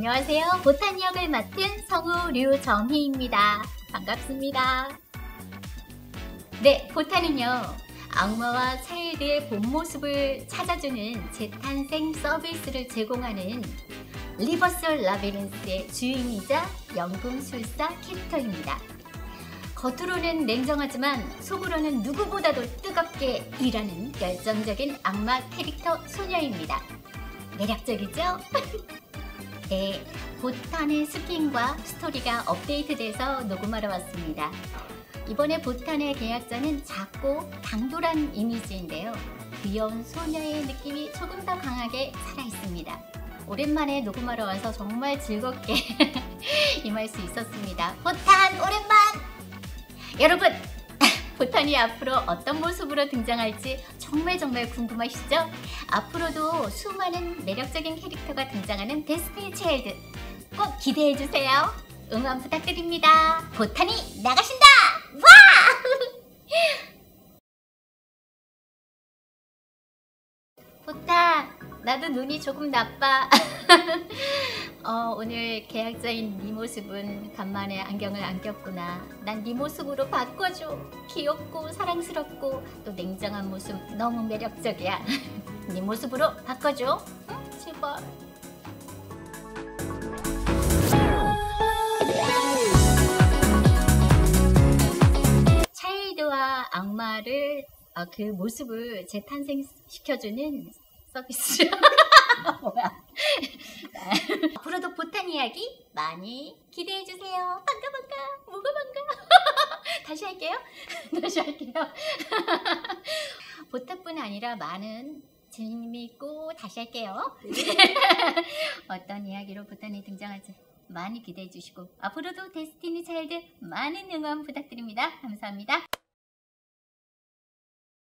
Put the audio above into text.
안녕하세요. 보탄 역을 맡은 성우 류정희입니다. 반갑습니다. 네, 보탄은요, 악마와 차일드의 본 모습을 찾아주는 재탄생 서비스를 제공하는 리버스 라비린스의 주인이자 연금술사 캐릭터입니다. 겉으로는 냉정하지만 속으로는 누구보다도 뜨겁게 일하는 열정적인 악마 캐릭터 소녀입니다. 매력적이죠? 네, 보탄의 스킨과 스토리가 업데이트돼서 녹음하러 왔습니다. 이번에 보탄의 계약자는 작고 당돌한 이미지인데요. 귀여운 소녀의 느낌이 조금 더 강하게 살아있습니다. 오랜만에 녹음하러 와서 정말 즐겁게 임할 수 있었습니다. 보탄 오랜만! 여러분! 보탄이 앞으로 어떤 모습으로 등장할지 정말 궁금하시죠? 앞으로도 수많은 매력적인 캐릭터가 등장하는 데스티니 차일드 꼭 기대해주세요. 응원 부탁드립니다. 보탄이 나가신다! 와! 보탄, 나도 눈이 조금 나빠. 오늘 계약자인 네 모습은 간만에 안경을 안 꼈구나. 난 네 모습으로 바꿔줘. 귀엽고 사랑스럽고 또 냉정한 모습 너무 매력적이야. 네 모습으로 바꿔줘. 응? 제발. 차일드와 악마를 그 모습을 재탄생시켜주는 서비스. 뭐야? 앞으로도 보탄 이야기 많이 기대해주세요. 반가. 뭐가 반가? 다시 할게요. 보탄뿐 아니라 많은 재미있고 다시 할게요. 어떤 이야기로 보탄이 등장할지 많이 기대해주시고 앞으로도 데스티니 차일드 많은 응원 부탁드립니다. 감사합니다.